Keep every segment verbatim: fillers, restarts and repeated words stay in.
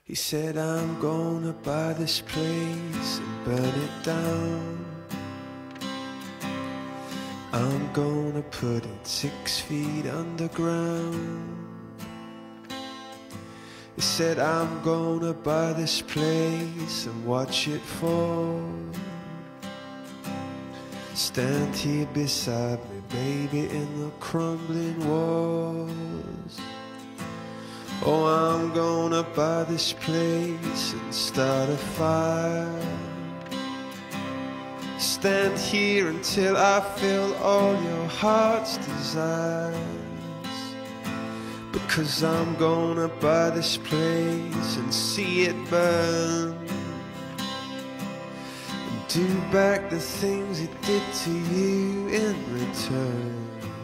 He said, I'm gonna buy this place and burn it down. I'm gonna put it six feet underground. He said, I'm gonna buy this place and watch it fall. Stand here beside me, baby, in the crumbling walls. Oh, I'm gonna buy this place and start a fire. Stand here until I fill all your heart's desires. Because I'm gonna buy this place and see it burn, and do back the things it did to you in return.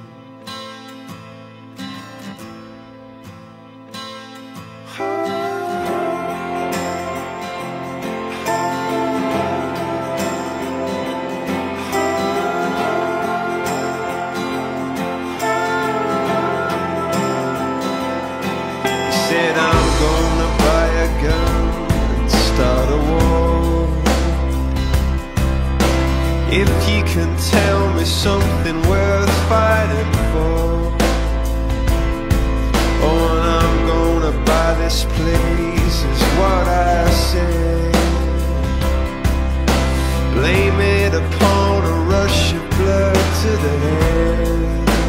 Said I'm gonna buy a gun and start a war. If you can tell me something worth fighting for. Oh, and I'm gonna buy this place is what I say. Blame it upon a rush of blood to the head.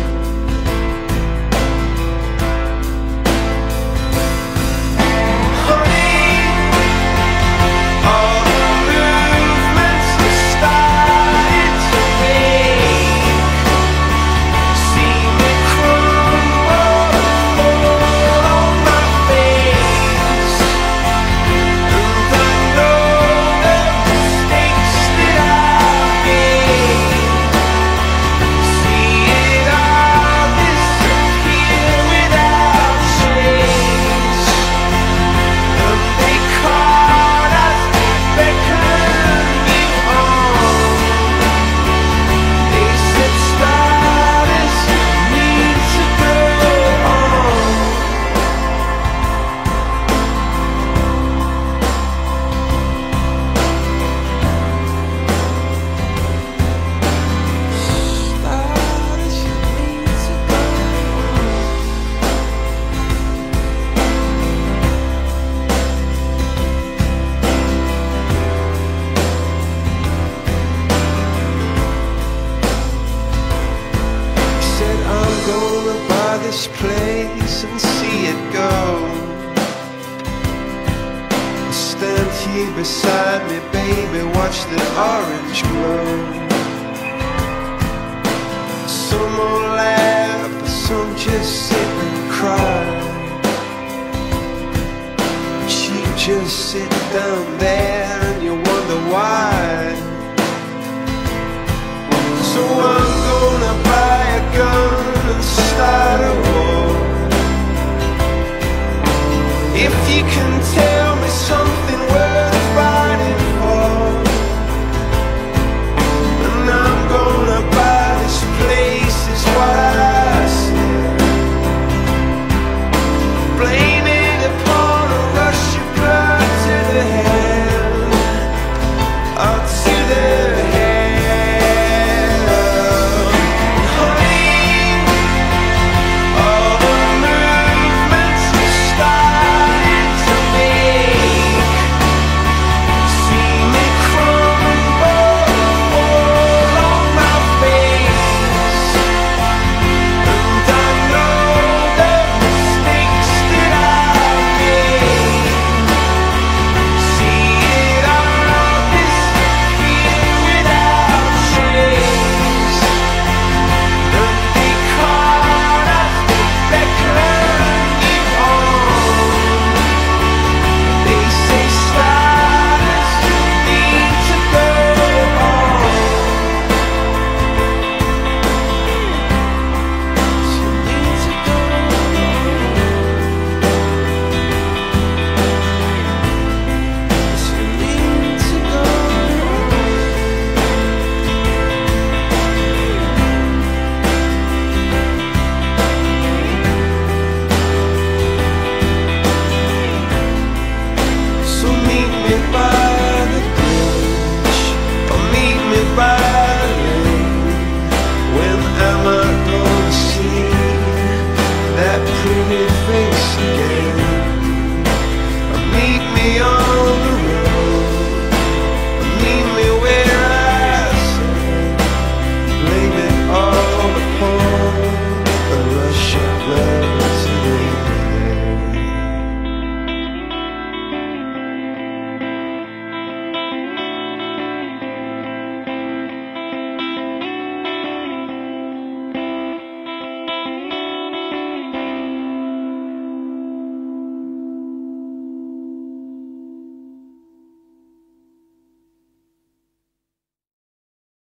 Gonna buy this place and see it go. Stand here beside me, baby, watch the orange glow. Some will laugh, some just sit and cry. But you just sit down there and you wonder why. So I'm gonna buy a gun and start a war. If you can tell me something worth fighting for, and I'm gonna buy this place is what I said. Blame it upon a rush of blood to the head, or to the head. All the movements we started to make give it